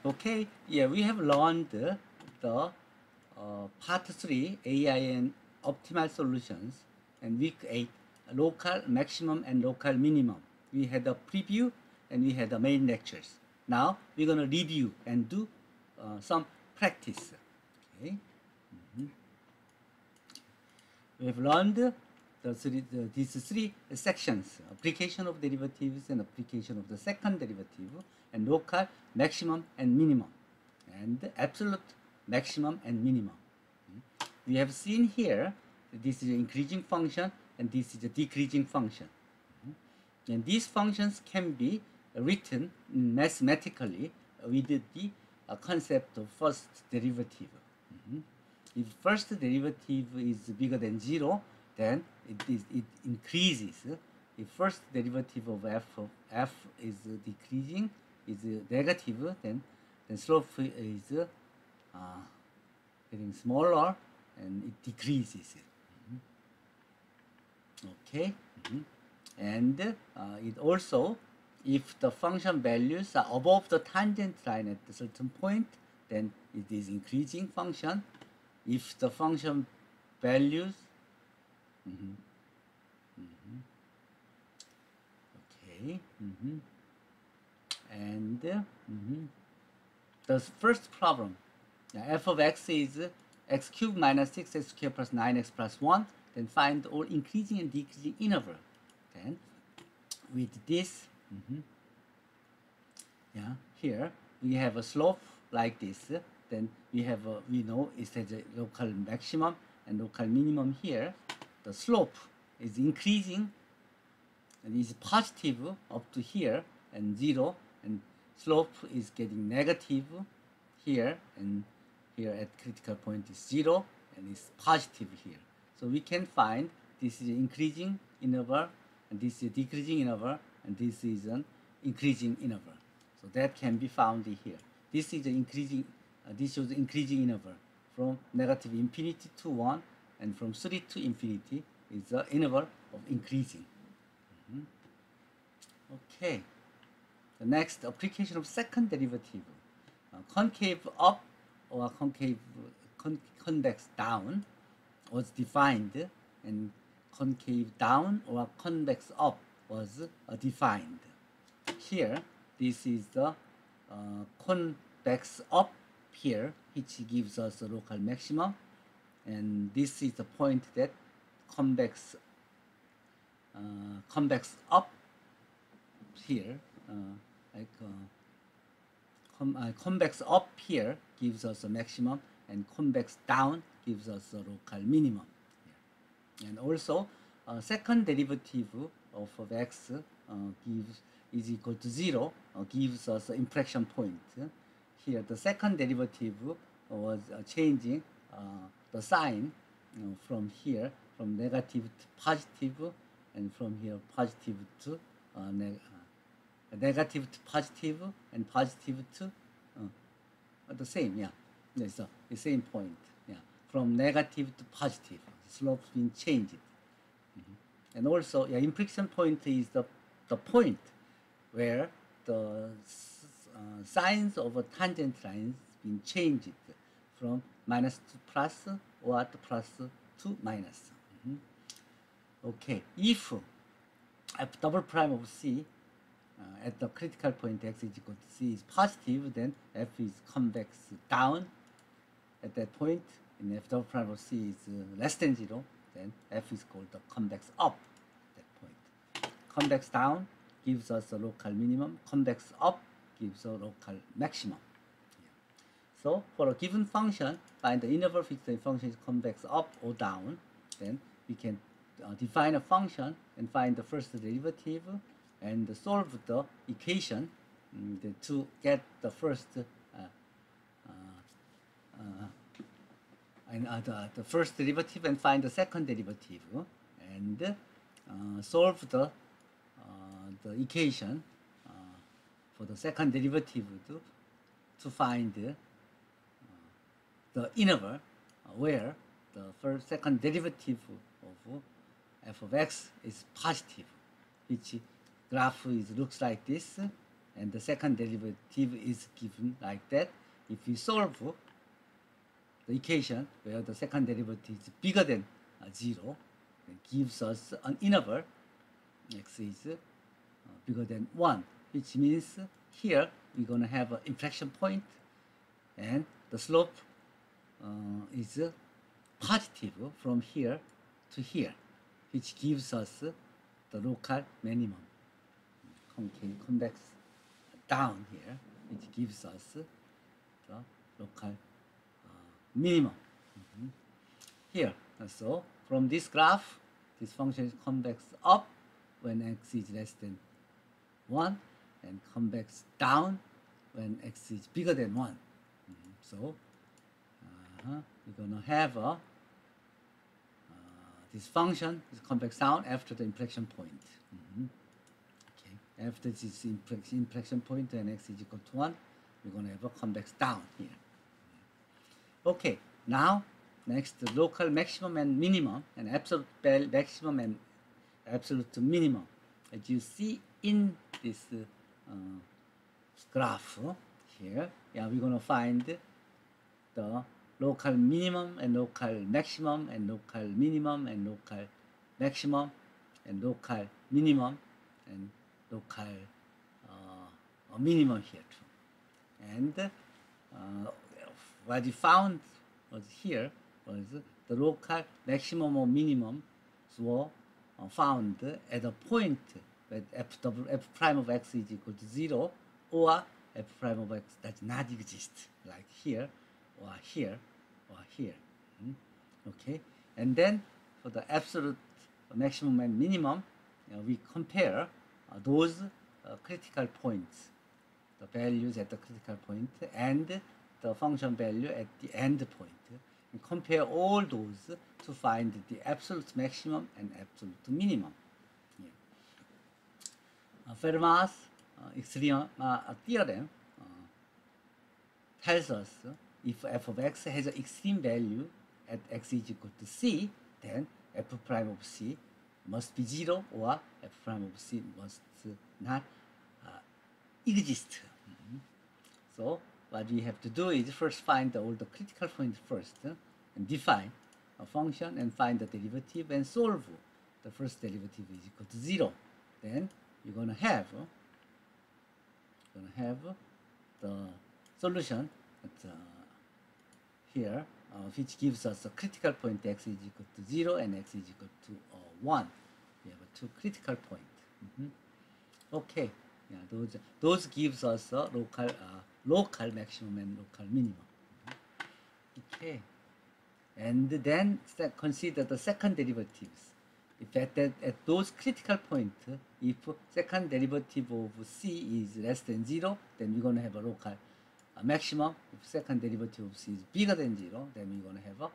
Okay, yeah, we have learned the part 3 AI and optimal solutions, and week 8 local maximum and local minimum. We had a preview and we had the main lectures. Now we're going to review and do some practice. Okay, we have learned these three sections: application of derivatives and application of the second derivative, and local maximum and minimum, and absolute maximum and minimum. We have seen here this is an increasing function and this is a decreasing function. And these functions can be written mathematically with the concept of first derivative. If first derivative is bigger than 0, then it increases. If first derivative of f is decreasing, is negative, then slope is getting smaller and it decreases. Okay, and it also, if the function values are above the tangent line at a certain point, then it is increasing function. If the function values, okay, and the first problem, f of x is x cubed minus 6x squared plus 9x plus 1. Then find all increasing and decreasing interval. Then with this, yeah, here we have a slope like this. Then we have we know it has a local maximum and local minimum here. The slope is increasing and is positive up to here and 0, and slope is getting negative here, and here at critical point is 0 and it's positive here. So we can find this is increasing interval and this is decreasing interval and this is an increasing interval. So that can be found here. This is increasing. This shows increasing interval from negative infinity to 1, and from 3 to infinity is the interval of increasing. Okay. The next application of second derivative, concave up or concave convex down was defined, and concave down or convex up was defined. Here, this is the convex up here, which gives us a local maximum, and this is the point that convex up here, convex up here gives us a maximum, and convex down gives us a local minimum. And also, second derivative of x is equal to 0 gives us an inflection point. Here, the second derivative was changing the sign from here, from negative to positive, and from here positive to negative to positive, and positive to the same, yeah. It's the same point, yeah. From negative to positive, the slope's been changed. And also, yeah, inflection point is the point where the signs of a tangent lines been changed from minus to plus or to plus to minus. Okay, if f double prime of c at the critical point x is equal to c is positive, then f is convex down at that point, and f double prime of c is less than 0, then f is called the convex up at that point. Convex down gives us a local minimum, convex up gives a local maximum. So for a given function, find the interval which the function is convex up or down, then we can define a function and find the first derivative and solve the equation to get the first the first derivative and find the second derivative, and solve the equation for the second derivative to find the interval where the second derivative of f of x is positive, which graph looks like this. and the second derivative is given like that. If we solve the equation where the second derivative is bigger than 0, it gives us an interval x is bigger than 1, which means here we're going to have an inflection point, and the slope is positive from here to here, which gives us the local minimum. Convex down here, which gives us the local minimum. Here, so from this graph, this function is convex up when x is less than 1, and convex down when x is bigger than 1. So we're going to have this function is convex down after the inflection point. Okay. After this inflection point when x is equal to 1, we're going to have a convex down here. Okay, now next, the local maximum and minimum, and absolute maximum and absolute minimum. As you see in this graph here, yeah, we're going to find the local minimum and local maximum and local minimum and local maximum and local minimum and local minimum here too. And what we found was here was the local maximum or minimum were found at a point where f prime of x is equal to 0, or f prime of x does not exist, like here or here or here. Okay, and then for the absolute maximum and minimum, we compare those critical points, the values at the critical point and the function value at the end point, and compare all those to find the absolute maximum and absolute minimum. Fermat's extreme theorem tells us if f of x has an extreme value at x is equal to c, then f prime of c must be 0, or f prime of c must not exist. So what we have to do is first find all the critical points first, and define a function and find the derivative and solve the first derivative is equal to 0. Then you're going to have the solution at, here, which gives us a critical point x is equal to 0 and x is equal to 1. We have two critical points. Okay, yeah, those gives us a local maximum and local minimum. Okay, and then consider the second derivatives. If at those critical points, if second derivative of c is less than 0, then we're going to have a local maximum. If second derivative of c is bigger than 0, then we're going to have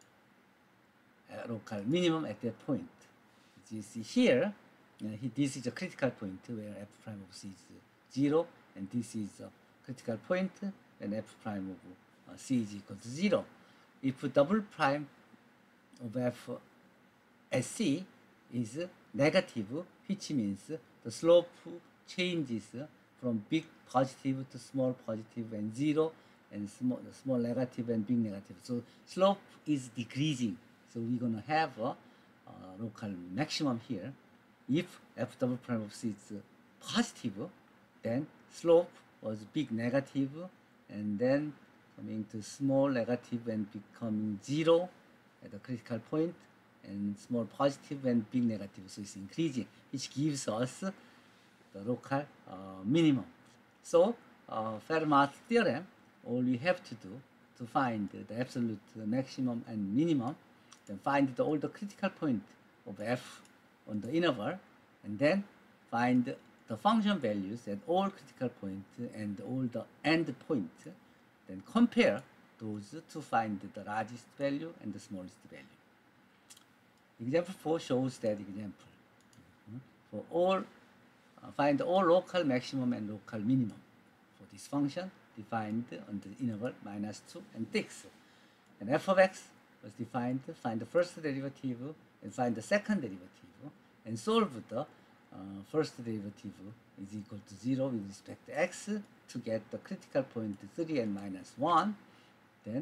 a local minimum at that point. As you see here, this is a critical point where f prime of c is 0, and this is a critical point when f prime of c is equal to 0. If double prime of f at c is negative, which means the slope changes from big positive to small positive and 0, and small negative and big negative. So slope is decreasing. So we're going to have a local maximum here. If f double prime of c is positive, then slope was big negative, and then coming to small negative and becoming 0 at the critical point, and small positive and big negative. So it's increasing, which gives us the local minimum. So Fermat's theorem, all we have to do to find the absolute maximum and minimum, then find all the critical point of f on the interval, and then find the function values at all critical points and all the end points, then compare those to find the largest value and the smallest value. Example 4 shows that example. For all, find all local maximum and local minimum for this function defined on the interval -2 and 6. And f of x was defined, find the first derivative and find the second derivative, and solve the first derivative is equal to 0 with respect to x to get the critical point 3 and minus 1. Then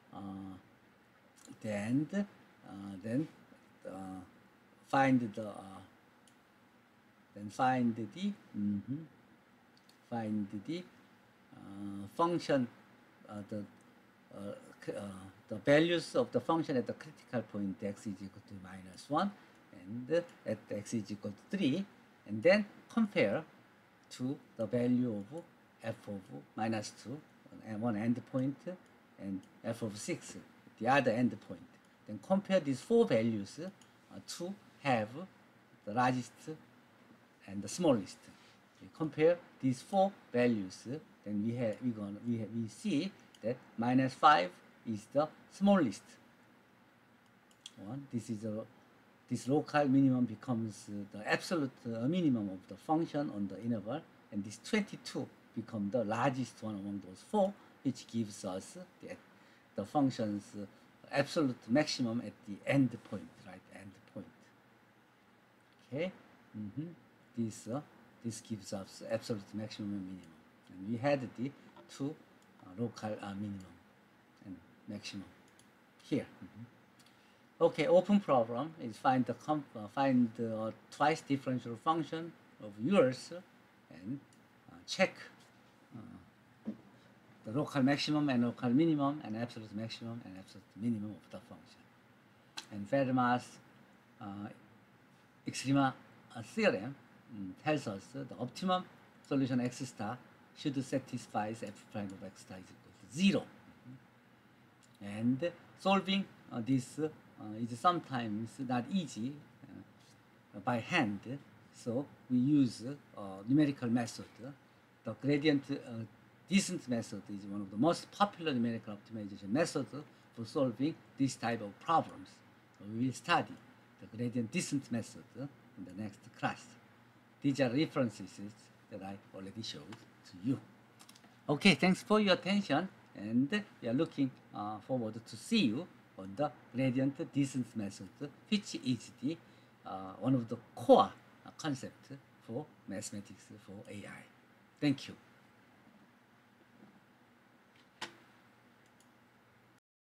find the function, the values of the function at the critical point x is equal to minus 1 and at x is equal to 3, and then compare to the value of f of minus 2 and one endpoint and f of 6 the other endpoint. Then compare these four values to have the largest and the smallest. We compare these four values, then we see that minus 5 is the smallest one. This local minimum becomes the absolute minimum of the function on the interval, and this 22 becomes the largest one among those four, which gives us the function's absolute maximum at the end point, right? End point. Okay. This gives us absolute maximum and minimum, and we had the two local minimum and maximum here. Okay, open problem is find the twice differential function of yours and check the local maximum and local minimum and absolute maximum and absolute minimum of the function. And Fermat's extrema theorem tells us the optimum solution x star should satisfy f prime of x star is equal to 0. And solving this is sometimes not easy by hand, so we use numerical method. The gradient descent method is one of the most popular numerical optimization methods for solving this type of problems. So we will study the gradient descent method in the next class. These are references that I already showed to you. Okay, thanks for your attention, and we are looking forward to see you on the gradient descent method, which is the one of the core concepts for mathematics for AI. Thank you.